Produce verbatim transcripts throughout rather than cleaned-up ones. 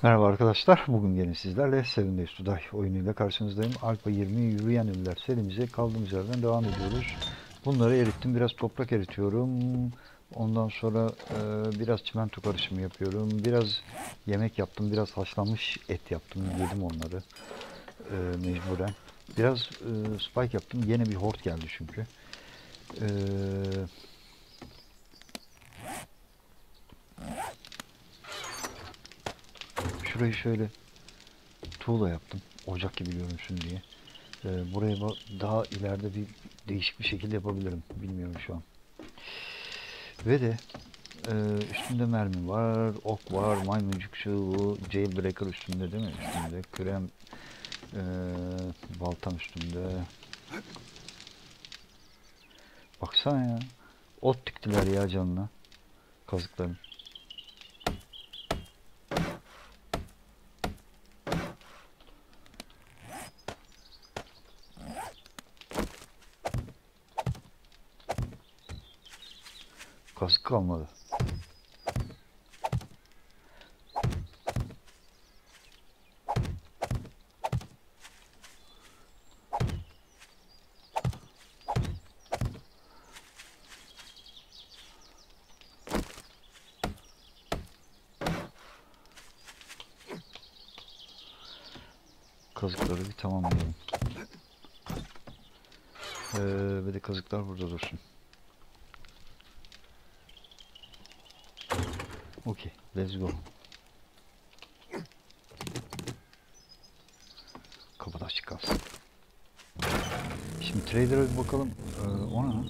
Merhaba arkadaşlar. Bugün gene sizlerle Seven Days to Die oyunuyla karşınızdayım. Alfa yirmi Yürüyen Ölüler serimize kaldığımız yerden devam ediyoruz. Bunları erittim. Biraz toprak eritiyorum. Ondan sonra e, biraz çimento karışımı yapıyorum. Biraz yemek yaptım. Biraz haşlanmış et yaptım. Yedim onları. E, mecburen. Biraz e, spike yaptım. Yine bir hort geldi çünkü. Eee Şurayı şöyle tuğla yaptım. Ocak gibi görünsün diye. Ee, buraya daha ileride bir değişik bir şekilde yapabilirim. Bilmiyorum şu an. Ve de e, üstünde mermi var, ok var, maymuncuk şu bu, jailbreaker üstünde değil mi? Üstünde krem, e, baltam üstünde. Baksana ya. Ot diktiler ya canına. Kazıkların. Kazık kalmadı. Kazıkları bir tamamlayalım. Ee, ve de kazıklar burada dursun. Okay, let's go. Kapıda açık kalsın. Şimdi trader'a bir bakalım. Ee, ona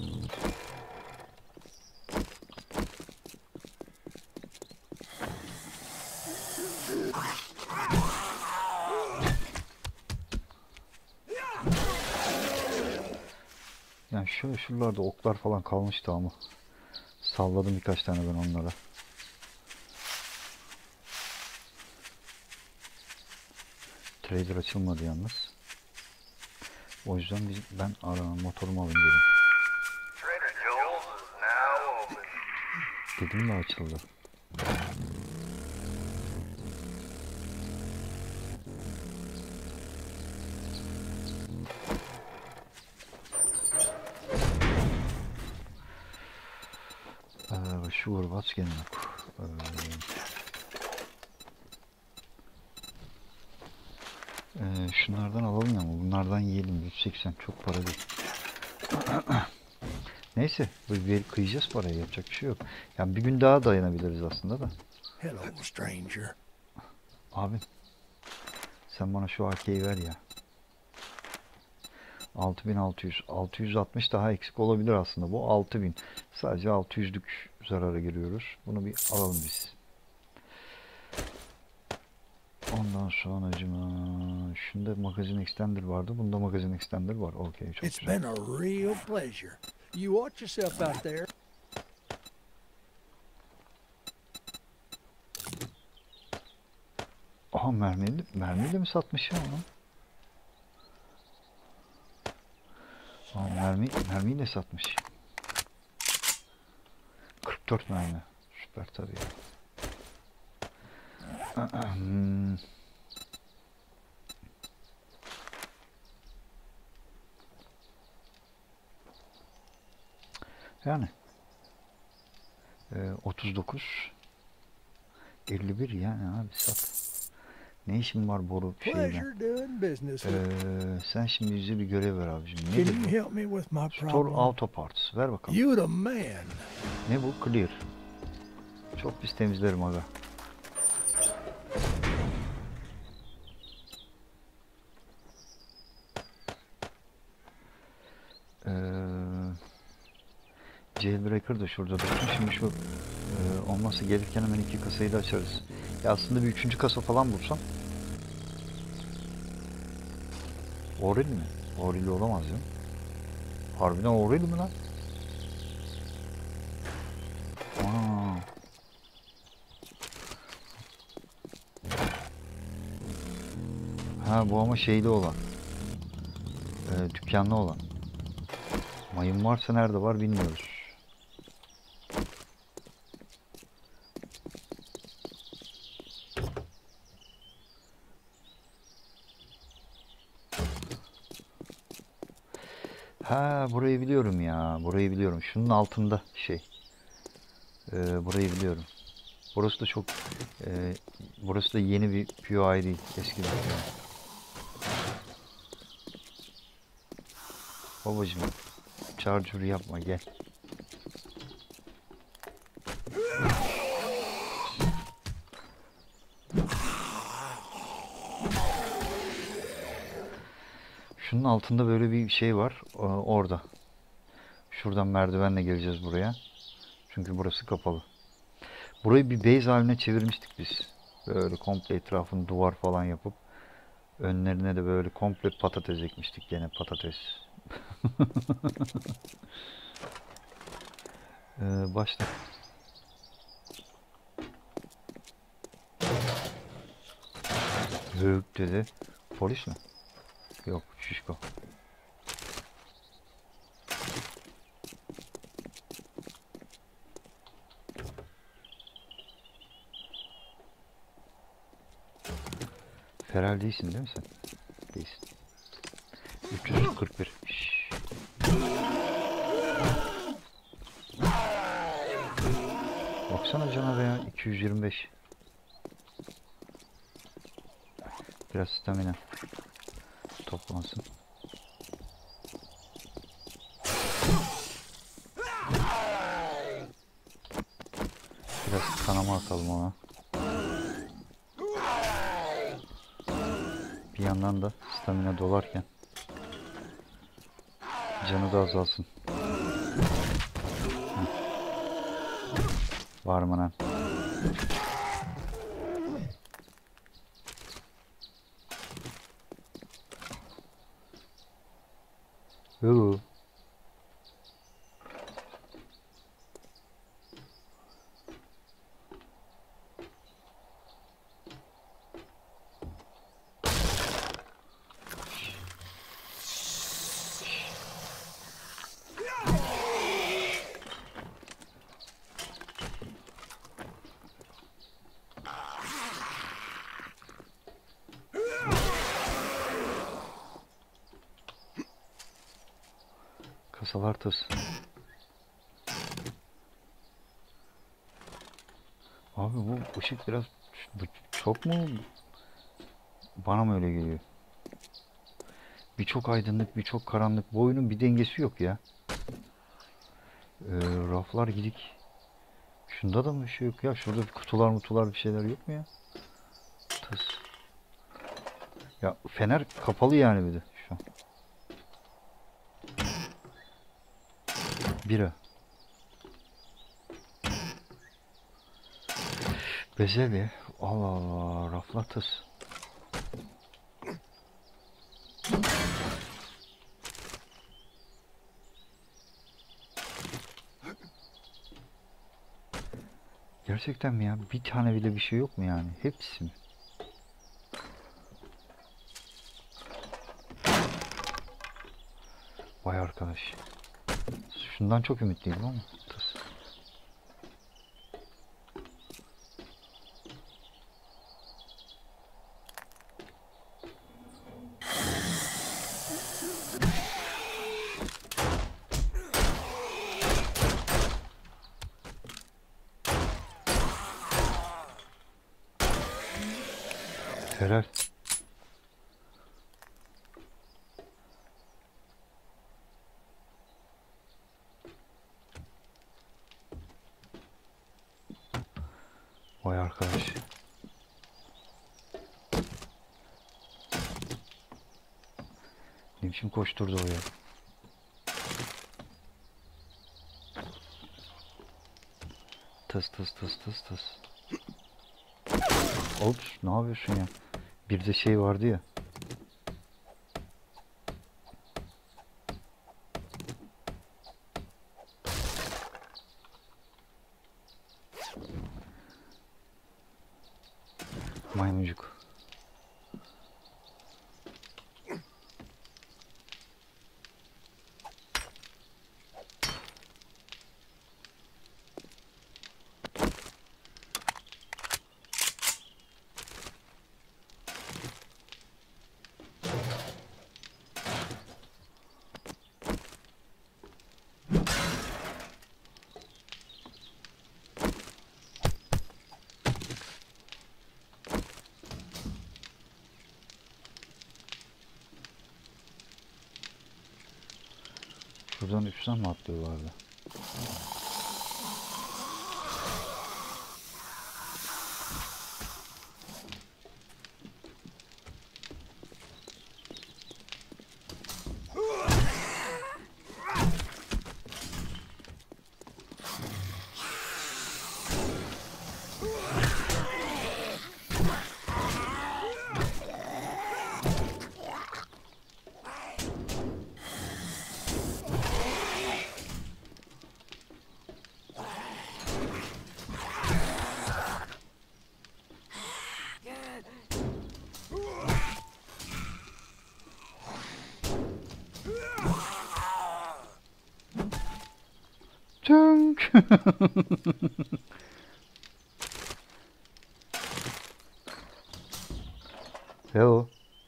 yani şöyle şuralarda oklar falan kalmıştı ama salladım birkaç tane ben onlara. Trader açılmadı yalnız. O yüzden biz, ben ara motorumu alayım dedim. Dedim de açıldı. Ee, sure what's gene yok. Ee, e, şunlardan alalım ama bunlardan yiyelim. yüz seksen çok para değil. Neyse bir kıyacağız parayı, yapacak bir şey yok. Yani bir gün daha dayanabiliriz aslında da. Hello, stranger. Abi sen bana şu A K'yi ver ya. altı bin altı yüz. altı yüz altmış daha eksik olabilir aslında. Bu altı bin. Sadece altı yüzlük zarara giriyoruz. Bunu bir alalım biz. Ondan sonra acıma. Şunda magazin extender vardı. Bunda magazin extender var. Okey, çok It's güzel. been a real pleasure. You watch yourself out there. Aha, mermiyle, mermiyle mi satmış ya onu? Aa, mermi, mermiyle satmış. kırk dört mermi. Süper tabii. Hmm. Yani e, otuz dokuz elli bir yani abi sat. Ne işin var boru şeyle? Pleasure doing business Ee, with. sen şimdi bize bir görev ver abicim. Can Nedir you bu? help me with my Store problem? auto parts. Ver bakalım. You the man. Ne bu? Clear. Çok pis temizlerim aga. Ee, Jailbreaker da şurada dursun. Şimdi şu e, olmazsa gelirken hemen iki kasayı da açarız. Ya aslında bir üçüncü kasa falan bulsam. Oril mi? Oril olamaz ya. Harbiden Oril mi lan? Aa. Ha, bu ama şeyli olan. E, dükkanlı olan. Mayın varsa nerede var bilmiyoruz. Ha, burayı biliyorum ya. Burayı biliyorum. Şunun altında şey. Ee, burayı biliyorum. Burası da çok e, burası da yeni bir P U I değil. Eski bir P U I. Babacım, charger yapma, gel. Şunun altında böyle bir şey var. o- Orada. Şuradan merdivenle geleceğiz buraya. Çünkü burası kapalı. Burayı bir base haline çevirmiştik biz. Böyle komple etrafını duvar falan yapıp önlerine de böyle komple patates ekmiştik, gene patates. Ee, başla. Hök dedi. Polis mi? Yok, şişko. Feral değilsin değil mi sen? Değilsin. üç yüz kırk bir. Şşş. Baksana canavar ya, iki yüz yirmi beş. Biraz stamina toplansın. Biraz kanama atalım ona. Bir yandan da stamina dolarken canı da azalsın. Hı. Var mı lan? Yoo. Kasalar tız. Abi bu ışık biraz bu çok mu? Bana mı öyle geliyor? Bir çok aydınlık, bir çok karanlık. Bu oyunun bir dengesi yok ya. Ee, raflar gidik. Şunda da mı bir şey yok ya? Şurada bir kutular mutular bir şeyler yok mu ya? Tıs. Ya fener kapalı yani bir de şu an. Bira. Bezelye. Allah Allah. Raflar tıs. Gerçekten mi ya? Bir tane bile bir şey yok mu yani? Hepsi mi? Vay arkadaş. Şundan çok ümitliydim ama. Tıs. Feral. Vay arkadaş. Ne biçim koşturdu o ya. Tıs tıs tıs tıs tıs. Ops, ne yapıyorsun ya? Bir de şey vardı ya. Maymuncuk. Buradan üstten mi atlıyorlardı? Tünk. Hello.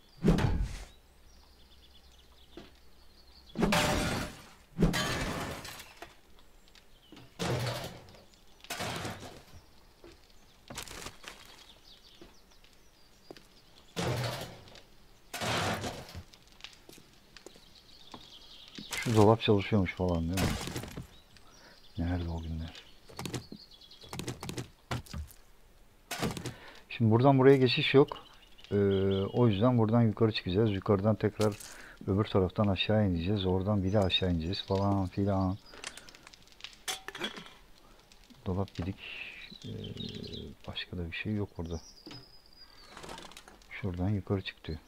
Şu dolap çalışıyormuş falan değil mi? Nerede o günler? Şimdi buradan buraya geçiş yok. Ee, o yüzden buradan yukarı çıkacağız. Yukarıdan tekrar öbür taraftan aşağı ineceğiz. Oradan bir de aşağı ineceğiz falan filan. Dolap gidik. Ee, başka da bir şey yok burada. Şuradan yukarı çık diyor.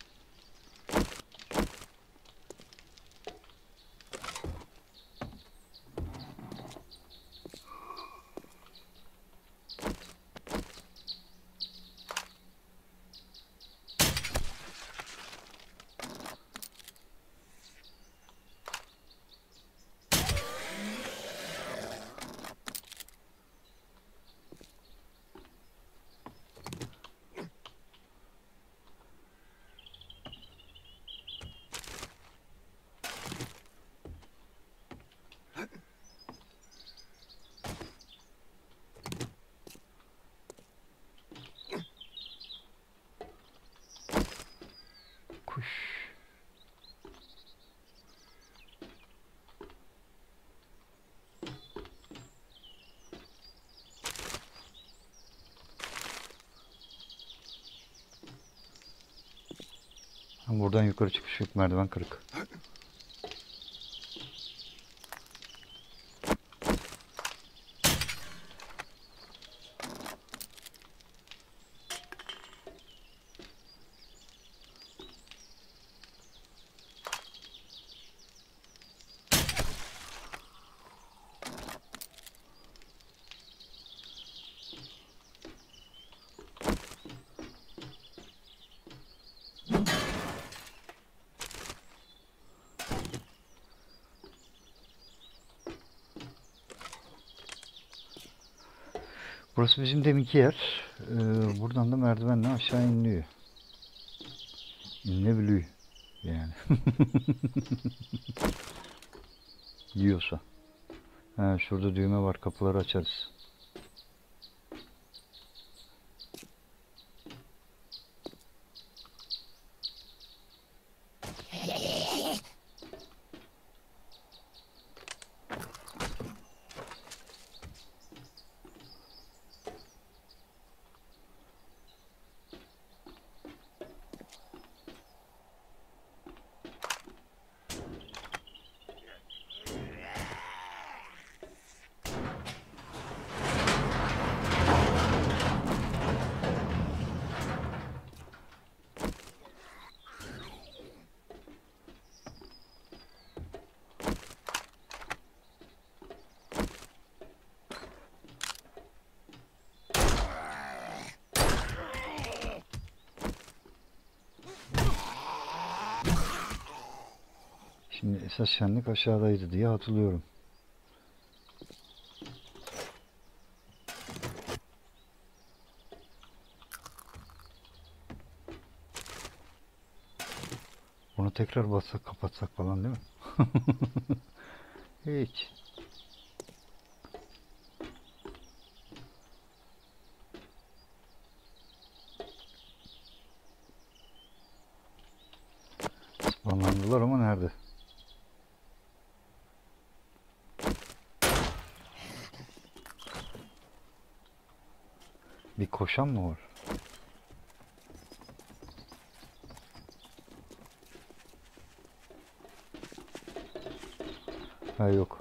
Kuş. Buradan yukarı çıkış yok. Merdiven kırık. Burası bizim deminki yer. Ee, buradan da merdivenle aşağı iniliyor. İnilebiliyor. Yani. Yiyorsa. Ha, şurada düğme var. Kapıları açarız. Şimdi esas şenlik aşağıdaydı diye hatırlıyorum. Bunu tekrar bassak kapatsak falan değil mi? Hiç. Spawnlandılar ama nerede? Bir koşan mı var? Ha yok.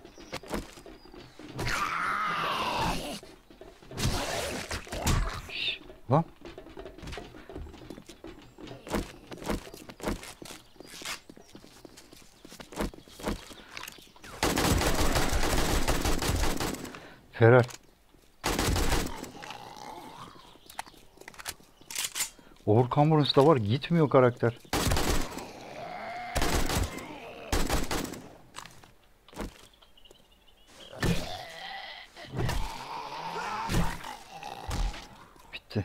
Şş, lan. Ferhat. Overcommer'ınız da var. Gitmiyor karakter. Bitti.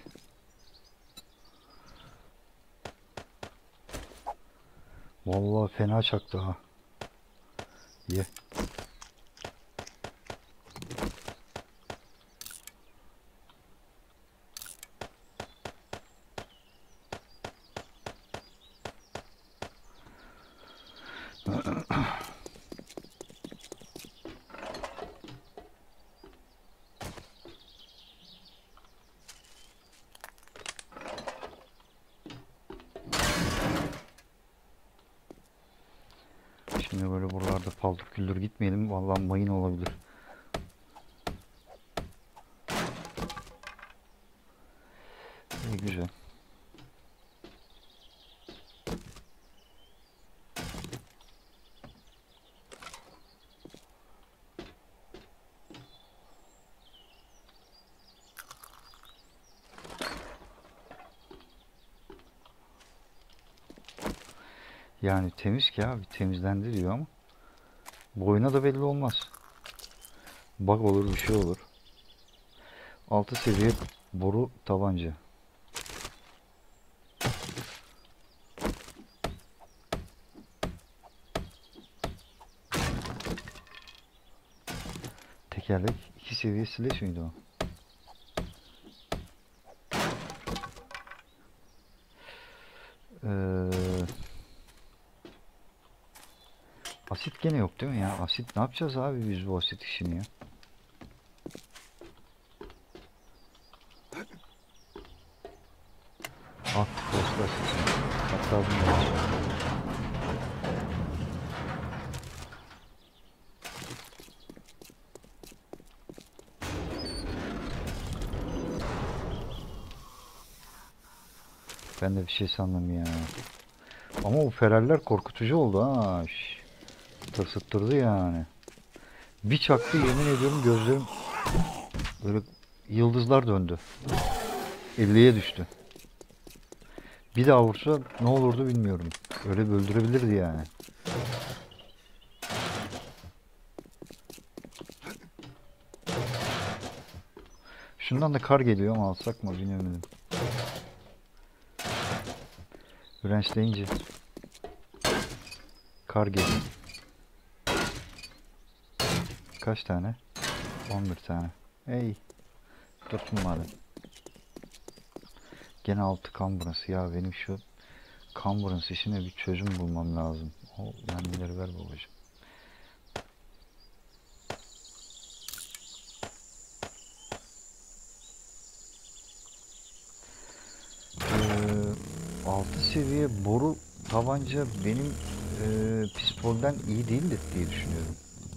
Vallahi fena çaktı ha. Ye. Şimdi böyle buralarda paldır küldür gitmeyelim. Vallahi mayın olabilir. İyi, güzel. Yani temiz ki abi, temizlendi diyor ama boyuna da belli olmaz. Bug olur, bir şey olur. Altı seviye boru tabanca. Tekerlek iki seviye slash miydi o? Ee, asit gene yok değil mi ya? Asit ne yapacağız abi biz bu asit işini ya? At, dostlar asit. Hatta bunu yapacağım. Ben de bir şey sandım ya. Ama o feraller korkutucu oldu ha. Şş, tırsıttırdı yani. Bir çaktı, yemin ediyorum gözlerim böyle yıldızlar döndü. elliye düştü. Bir daha vursa ne olurdu bilmiyorum. Öyle öldürebilirdi yani. Şundan da kar geliyor ama alsak mı bilmiyorum. Branchlayınca kar geliyor. Kaç tane? on bir tane. Ey. Dursun madem. Gene altı kamburası. Ya benim şu kamburası işine bir çözüm bulmam lazım. O mermileri ver babacığım. Ee, altı seviye boru tabanca benim e, pistolden iyi değildir diye düşünüyorum.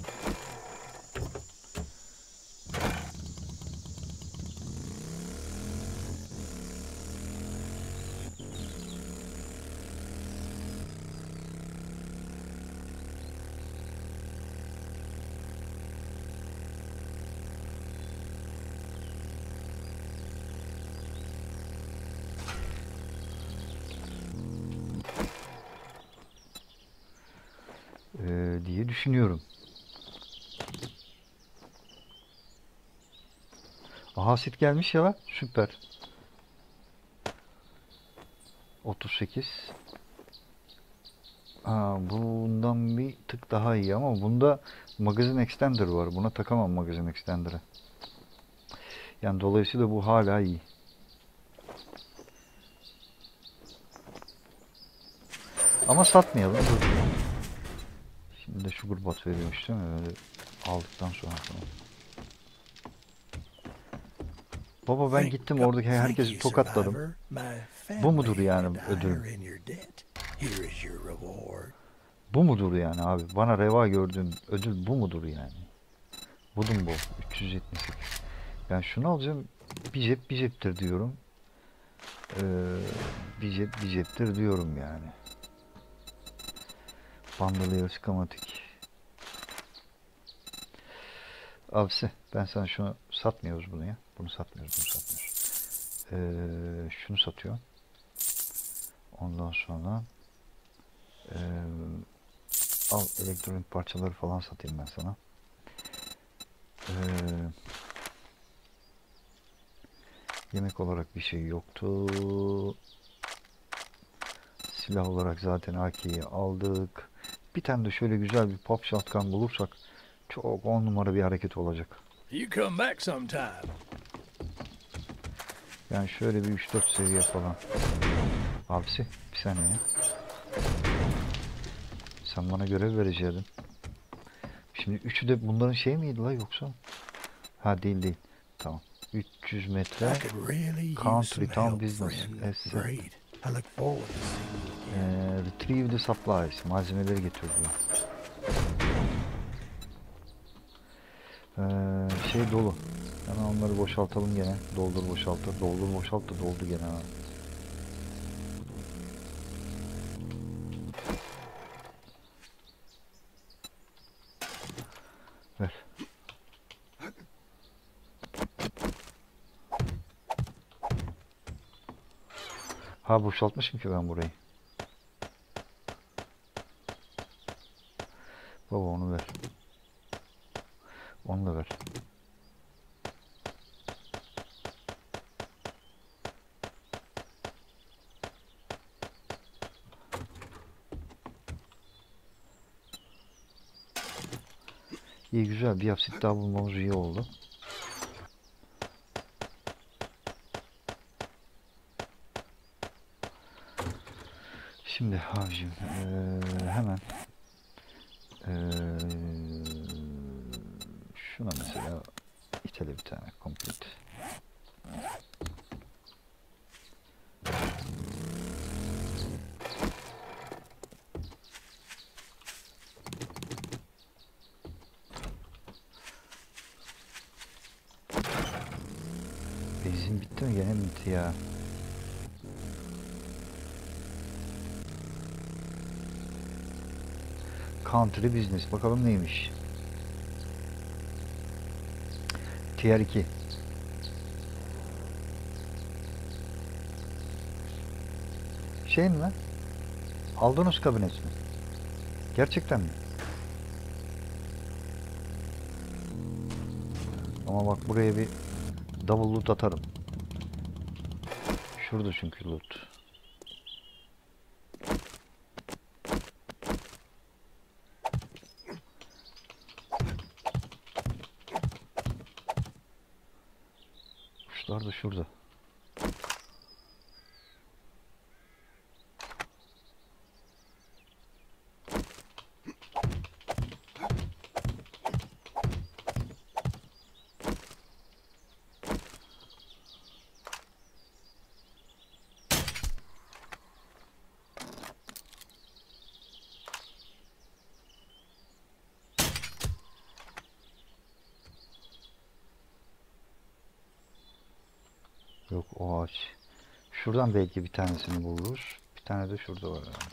Ee, diye düşünüyorum. Aha sit gelmiş ya, süper. otuz sekiz. Aa, bundan bir tık daha iyi ama bunda magazin extender var. Buna takamam magazin extender'ı. Yani dolayısıyla bu hala iyi. Ama satmayalım. Dur. Şimdi de sugar bot veriyormuş değil mi? Öyle aldıktan sonra falan. Baba ben gittim oradaki Thank herkesi you, tokatladım. survivor. My Bu mudur family yani and I ödül? are in your debt. Here is your reward. Bu mudur yani abi? Bana reva gördüğüm ödül bu mudur yani? Budum bu. üç yüz yetmiş sekiz. Yani şunu alacağım. Bir cep bir ceptir diyorum. Ee, bir cep bir ceptir diyorum yani. Bandolier skamatik. Abisi ben sana şunu satmıyoruz bunu ya. Bunu satmıyoruz, bunu satmıyoruz. Ee, şunu satıyor. Ondan sonra ee, al elektronik parçaları falan satayım ben sana. Ee, yemek olarak bir şey yoktu. Silah olarak zaten A K'yi aldık. Bir tane de şöyle güzel bir pop shotgun bulursak çok on numara bir hareket olacak. You come back sometime. Yani şöyle bir üç dört seviye falan. Abisi bir saniye. Sen bana görev vereceydin. Şimdi üçü de bunların şey miydi la yoksa? Ha değil değil. Tamam. üç yüz metre. I could really use Country some Town help, Business. friend. Esse. Great. I look forward to seeing you again. Ee, retrieve the supplies. Malzemeleri getiriyor. Ee, şey dolu. Hemen onları boşaltalım gene. Doldur boşaltır. Doldur boşaltır. Doldu gene ha. Ver. Ha boşaltmışım ki ben burayı. Baba onu ver. Onu da ver. İyi güzel bir hapsit daha bulmamız iyi oldu. Şimdi abicim ee, hemen ee, şuna mesela itele bir tane complete. Benzin bitti mi? Gene mi bitti ya? Country Business. Bakalım neymiş? Tier iki. Şey mi lan? Aldonos kabinet mi? Gerçekten mi? Ama bak buraya bir double loot atarım. Şurada çünkü loot. Kuşlar da şurada. Yok o ağaç. Şuradan belki bir tanesini buluruz. Bir tane de şurada var herhalde.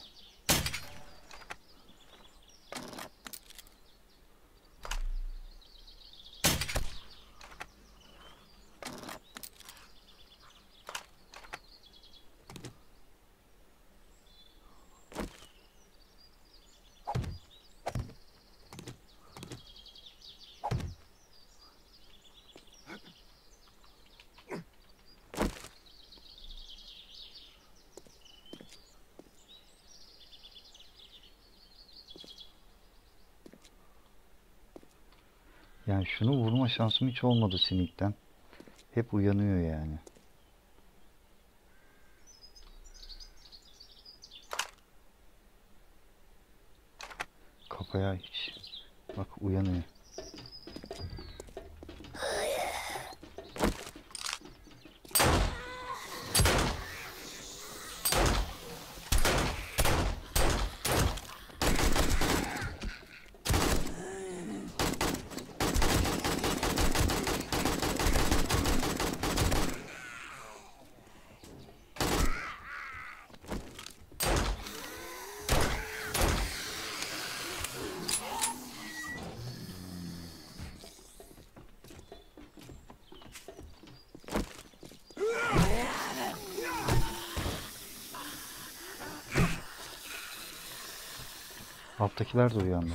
Yani şunu vurma şansım hiç olmadı sinikten. Hep uyanıyor yani. Kafaya hiç. Bak uyanıyor. Alttakiler de uyandı.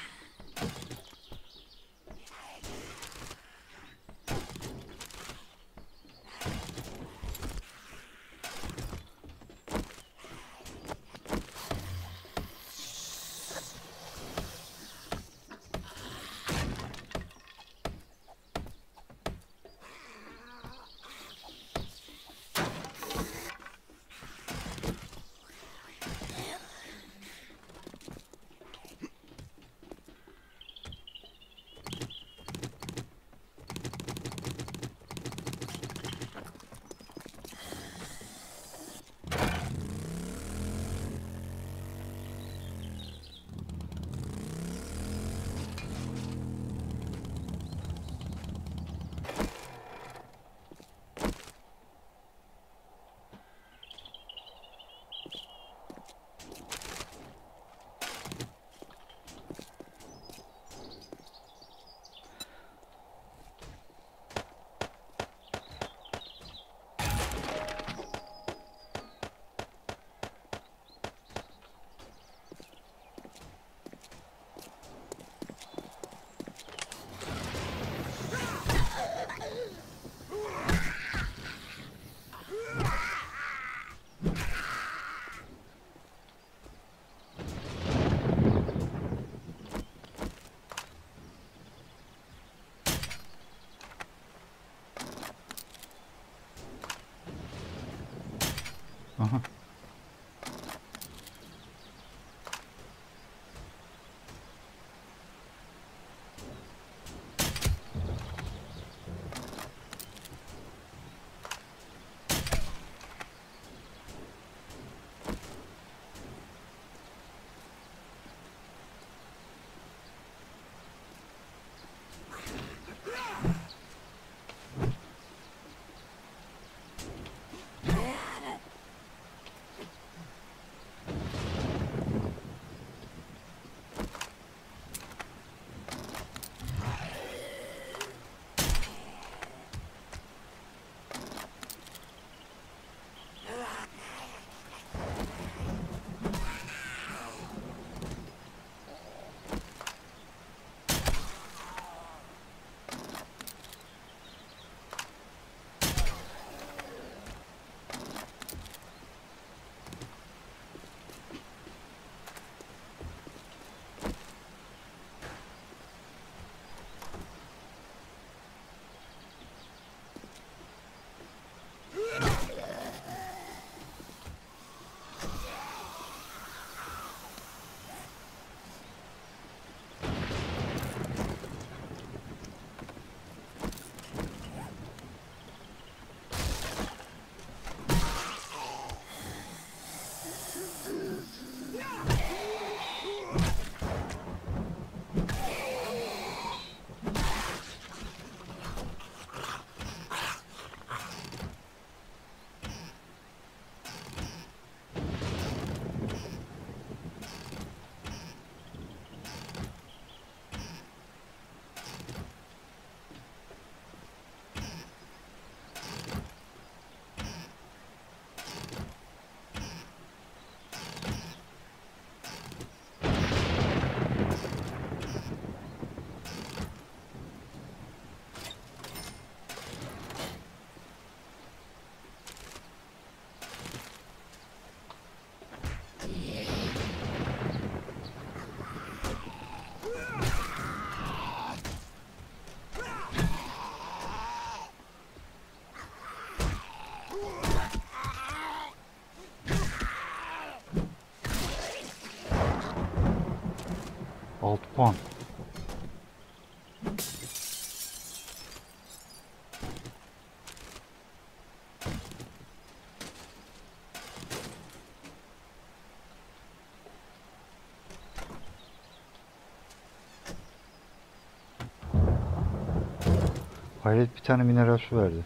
Aha. altı puan. Hayret, bir tane mineral su verdi.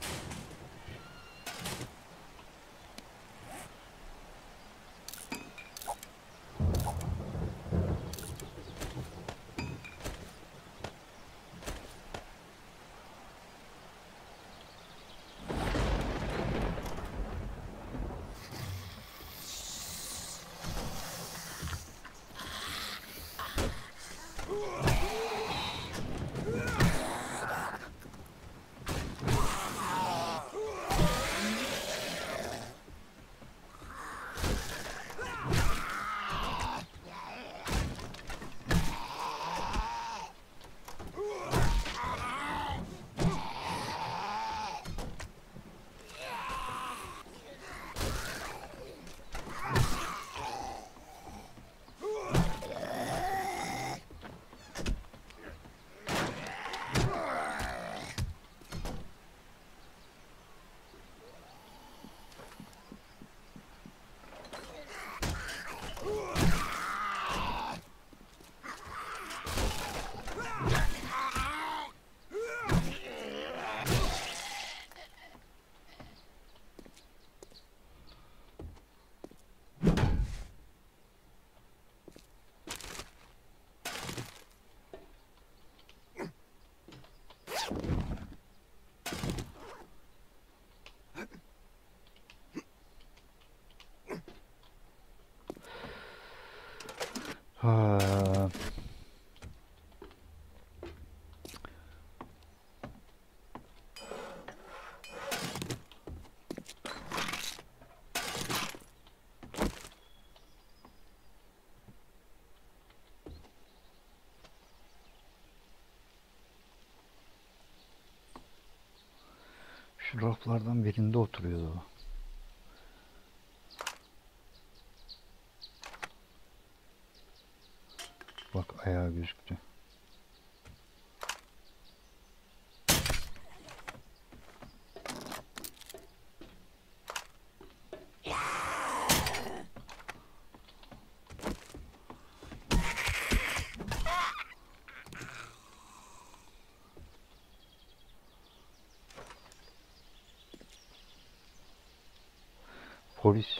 Ha. Şu raflardan birinde oturuyordu o. Bak ayağı gözüktü. Polis.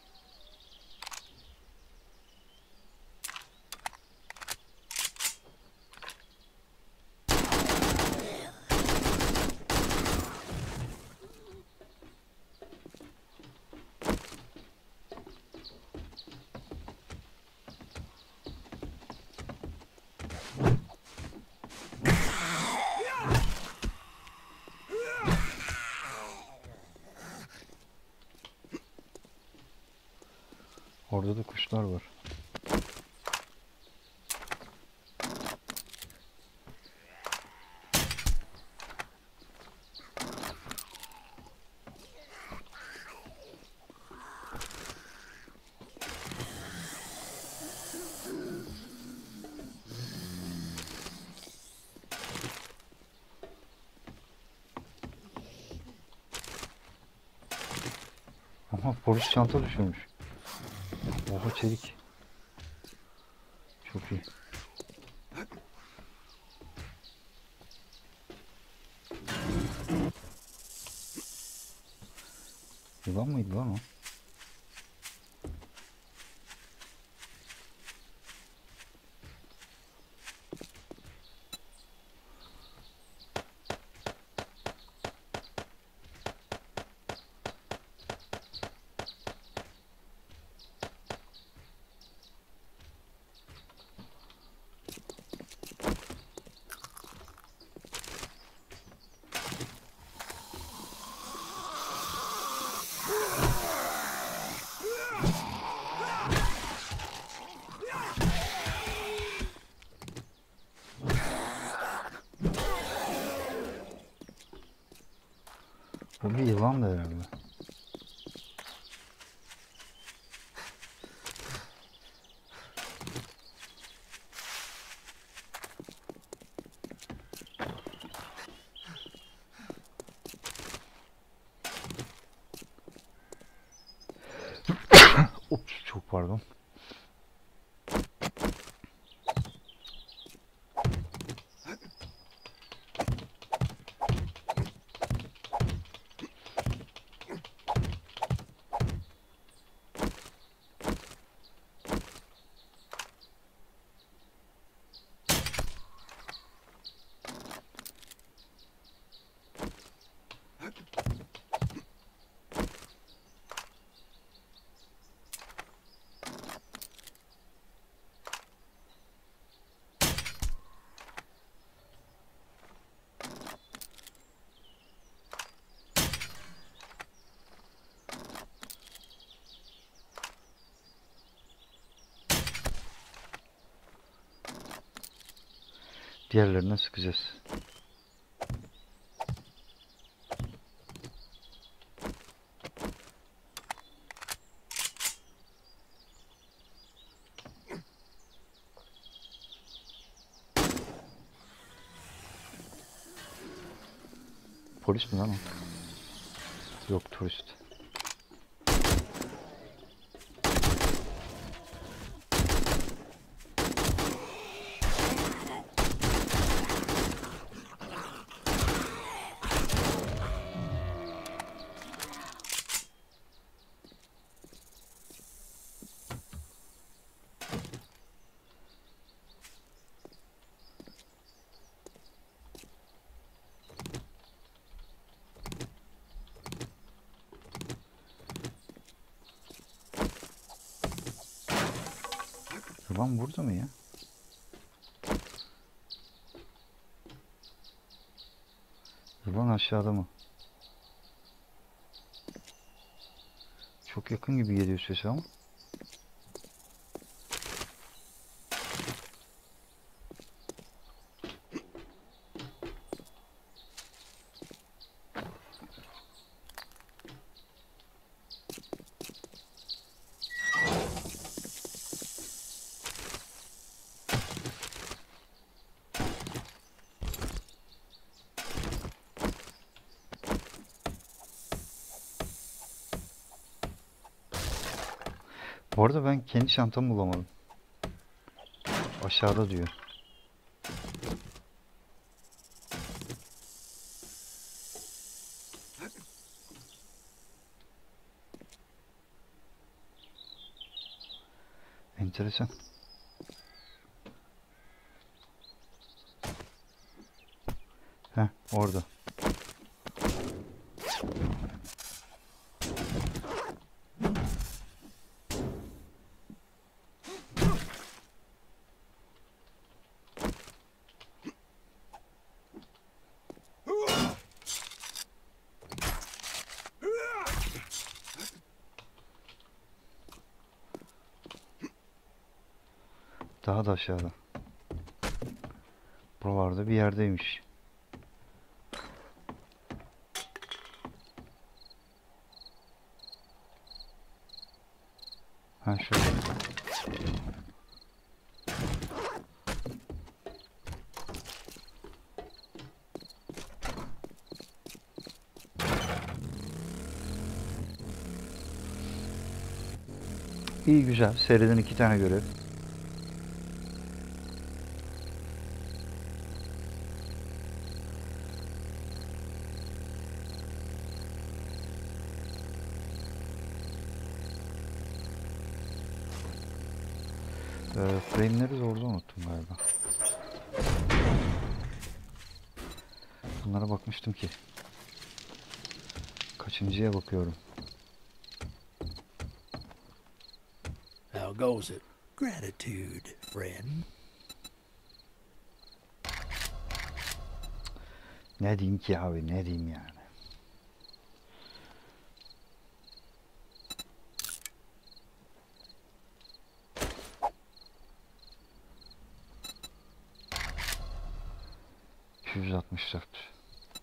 Orada da kuşlar var. Aha polis çanta düşürmüş. Oha çelik. Çok iyi. Yılan mıydı lan o? Bu bir yılan da herhalde. Ups, çok pardon. Diğerlerine sıkacağız. Polis mi lan o? Yok, turist. Yılan burada mı ya? Yılan aşağıda mı? Çok yakın gibi geliyor sesi ama. Bu arada ben kendi çantamı bulamadım. Aşağıda diyor. Enteresan. Heh, orada. Daha da aşağıda. Buralarda bir yerdeymiş. Ha şöyle. İyi, güzel. Seriden iki tane görev. Ee, frame'leri zorda unuttum galiba. Bunlara bakmıştım ki. Kaçıncıya bakıyorum. How goes it? Gratitude, friend. Ne diyeyim ki abi, ne diyeyim yani. iki yüz altmış dört.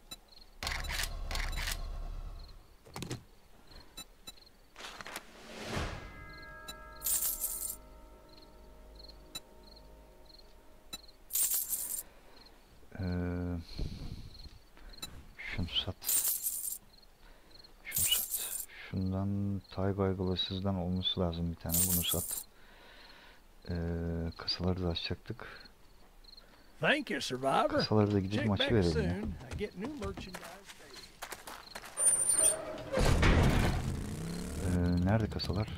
Ee, şunu sat. Şunu sat. Şundan Tayga Glases'dan olması lazım bir tane. Bunu sat. Ee, kasaları da açacaktık. Thank you, survivor. Kasaları da gidip Check maçı back verelim ya. soon. I get new merchandise daily. Ee, nerede kasalar?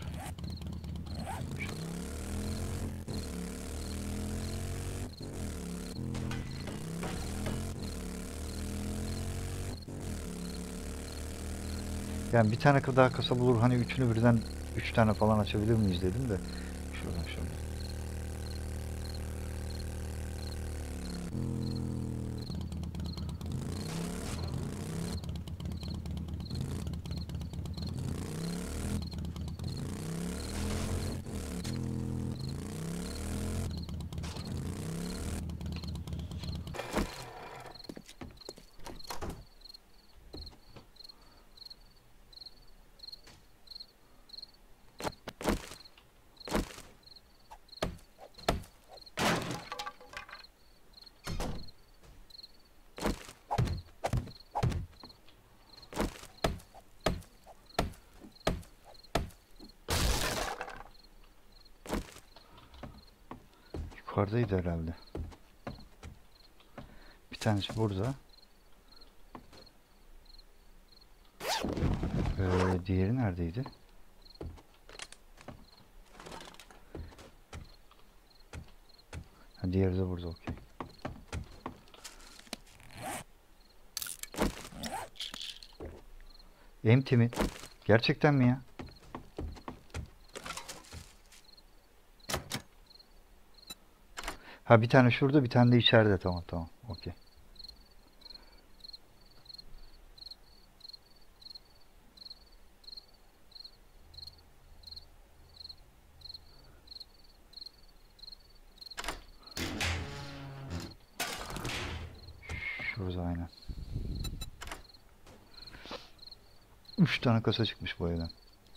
Yani bir tane daha kasa bulur, hani üçünü birden üç tane falan açabilir miyiz dedim de. Şuradan şöyle. Yukarıdaydı herhalde. Bir tanesi burada. Ee, diğeri neredeydi? Ha, diğeri de burada, okey. Empty mi? Gerçekten mi ya? Ha bir tane şurada, bir tane de içeride. Tamam tamam. Okey. Şurada aynen. Üç tane kasa çıkmış bu evden.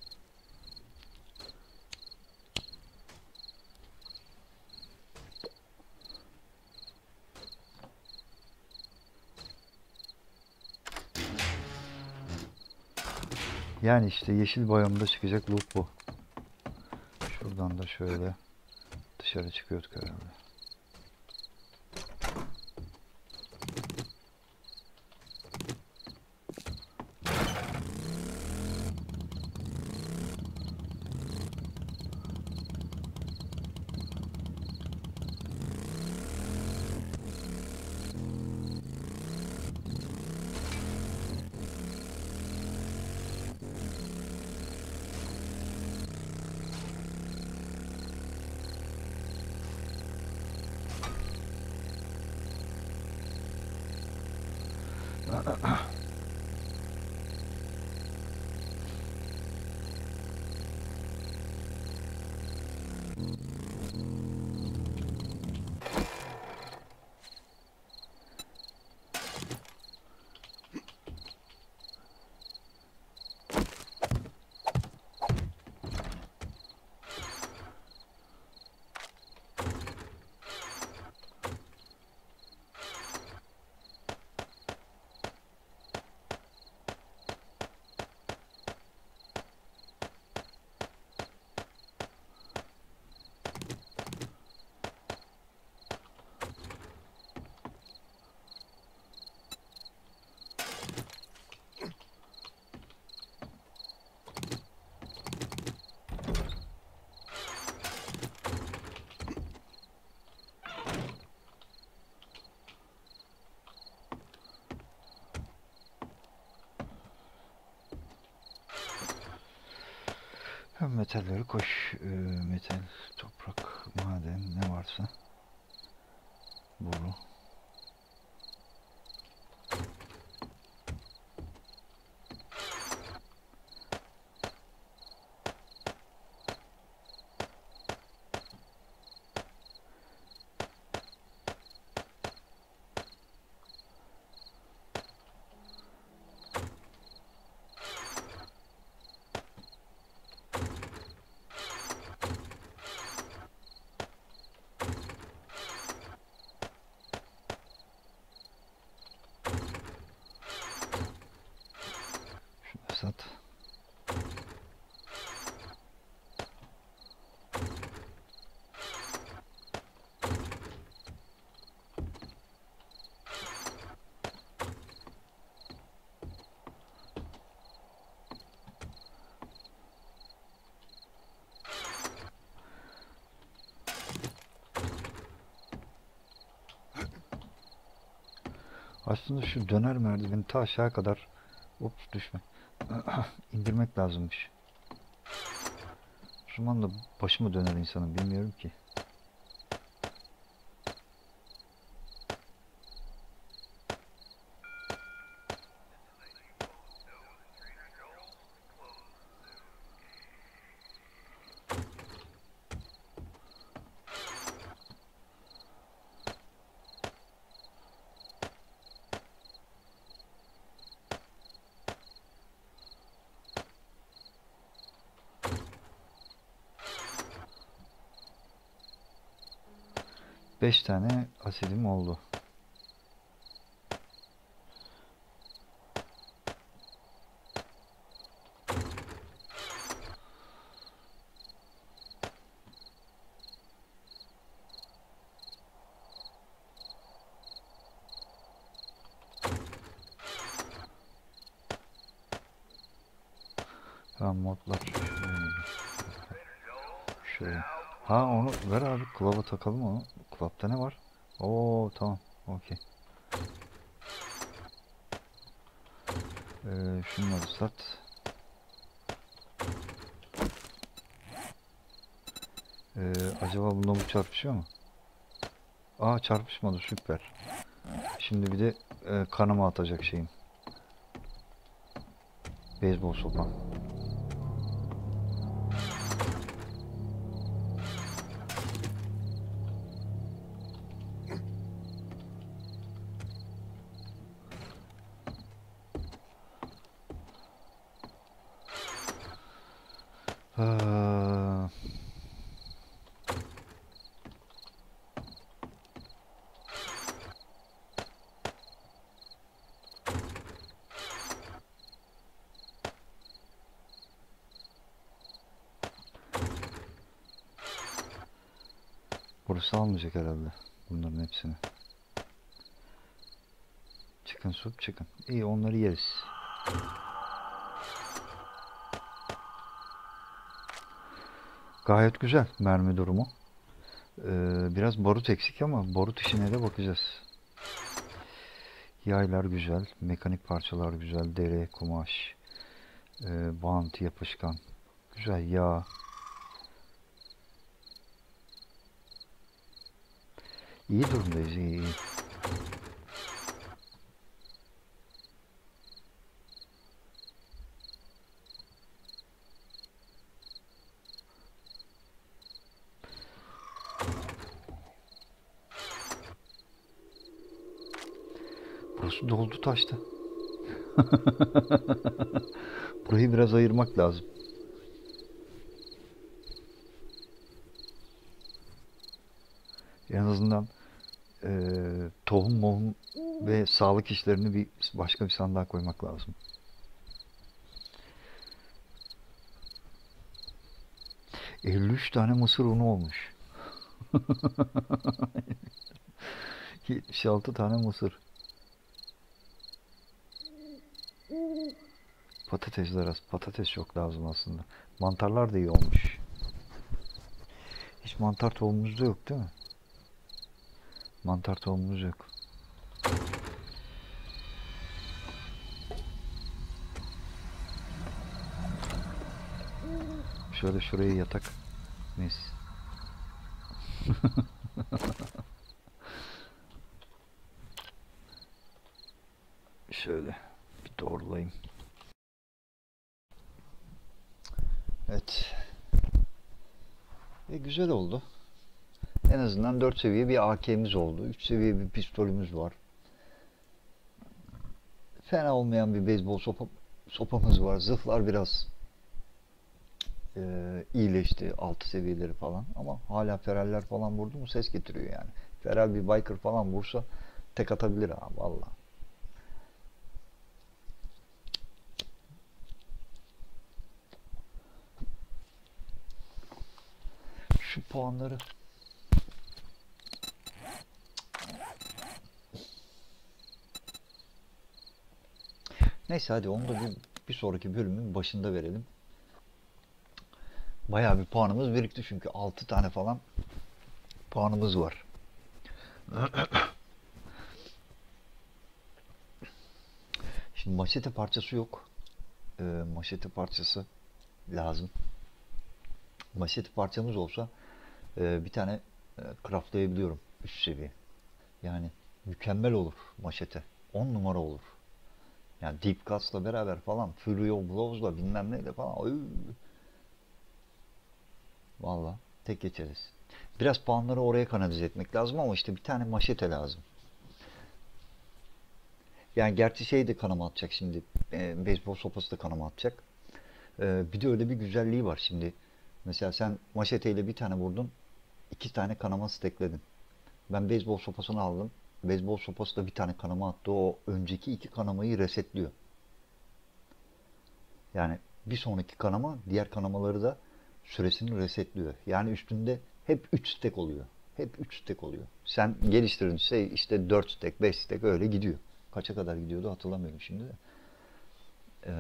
Yani işte yeşil boyamda çıkacak loot bu. Şuradan da şöyle dışarı çıkıyorduk herhalde. Hem metalleri koş. Ee, metal, toprak, maden ne varsa. Boru. Şunu sat. Aslında şu döner merdiveni ta aşağı kadar, ups düşme, indirmek lazımmış. O zaman da başı mı döner insanın, bilmiyorum ki. Beş tane asidim oldu. Tamam, modlar şöyle. Ha onu ver abi, klaba takalım onu. Klapta ne var? Oo tamam, okey. Ee, şunları sat. Ee, acaba bununla bu çarpışıyor mu? Aa, çarpışmadı, süper. Şimdi bir de e, kanıma atacak şeyim. Beyzbol sopam. Ha, burası almayacak herhalde bunların hepsini. Chicken soup, chicken. İyi, onları yeriz. Gayet güzel mermi durumu. Ee, biraz barut eksik ama barut işine de bakacağız. Yaylar güzel, mekanik parçalar güzel, deri, kumaş, e, bant, yapışkan. Güzel, yağ. İyi durumdayız, iyi iyi. Burası doldu taştı. Burayı biraz ayırmak lazım. En azından e, tohum mohum ve sağlık işlerini bir başka bir sandığa koymak lazım. elli üç tane mısır unu olmuş. yetmiş altı tane mısır. Patatesler az. Patates çok lazım aslında. Mantarlar da iyi olmuş. Hiç mantar tohumumuz da yok değil mi? Mantar tohumumuz yok. Şöyle şuraya yatak. Mis. Şöyle bir doğrulayayım. Evet. E, güzel oldu. En azından dört seviye bir A K'miz oldu. üç seviye bir pistolümüz var. Fena olmayan bir beyzbol sopa, sopamız var. Zırhlar biraz e, iyileşti. Altı seviyeleri falan. Ama hala feraller falan vurdu mu ses getiriyor yani. Feral bir biker falan vursa tek atabilir ha valla. Şu puanları neyse, hadi onu da bir, bir sonraki bölümün başında verelim. Bayağı bir puanımız birikti çünkü altı tane falan puanımız var. Şimdi maşete parçası yok. E, maşete parçası lazım. Maşete parçamız olsa e, bir tane e, craftlayabiliyorum üst seviye. Yani mükemmel olur maşete. on numara olur. Yani Deep Cuts'la beraber falan, Furio Blows'la bilmem neyle falan. Oy. Valla tek geçeriz. Biraz puanları oraya kanalize etmek lazım ama işte bir tane maşete lazım. Yani gerçi şey de kanama atacak şimdi. E, beyzbol sopası da kanama atacak. E, bir de öyle bir güzelliği var şimdi. Mesela sen maşeteyle bir tane vurdun. İki tane kanama stekledin. Ben beyzbol sopasını aldım. Beyzbol sopası da bir tane kanama attı. O önceki iki kanamayı resetliyor. Yani bir sonraki kanama diğer kanamaları da süresini resetliyor. Yani üstünde hep üç stek oluyor. Hep üç stek oluyor. Sen geliştirince işte dört stek, beş stek öyle gidiyor. Kaça kadar gidiyordu hatırlamıyorum şimdi de. Ee,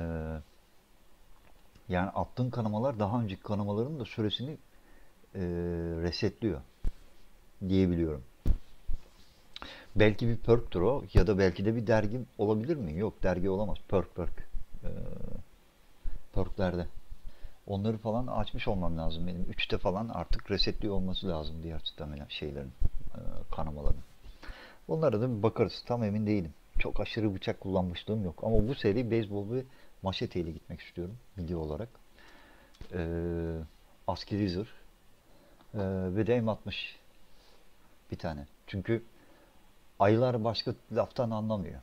yani attığın kanamalar daha önceki kanamaların da süresini e, resetliyor diyebiliyorum. Belki bir perk'tür o ya da belki de bir dergi olabilir mi? Yok, dergi olamaz. Perk perk. Ee, perklerde. Onları falan açmış olmam lazım benim. Üçte falan artık resetliyor olması lazım diğer stamina şeylerin. e, kanamalarını. Onlara da bir bakarız. Tam emin değilim. Çok aşırı bıçak kullanmışlığım yok. Ama bu seri beyzbol ve maşeteyle gitmek istiyorum video olarak. Ee, askeri zırh ee, ve de M altmış bir tane. Çünkü ayılar başka laftan anlamıyor.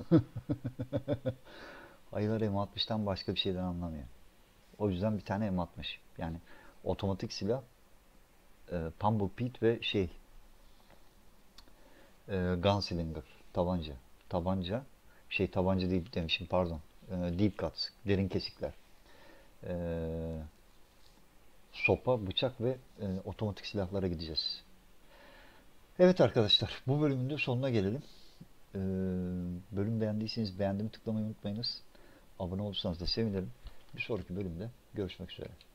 Ayılar M altmıştan başka bir şeyden anlamıyor. O yüzden bir tane M altmış. Yani otomatik silah, e, Pumble Pit ve şey e, Gunslinger, tabanca. Tabanca, şey tabanca değil demişim pardon. E, deep cuts, derin kesikler. E, sopa, bıçak ve e, otomatik silahlara gideceğiz. Evet arkadaşlar, bu bölümün de sonuna gelelim. E, bölüm beğendiyseniz beğendim tıklamayı unutmayınız. Abone olursanız da sevinirim. Bir sonraki bölümde görüşmek üzere.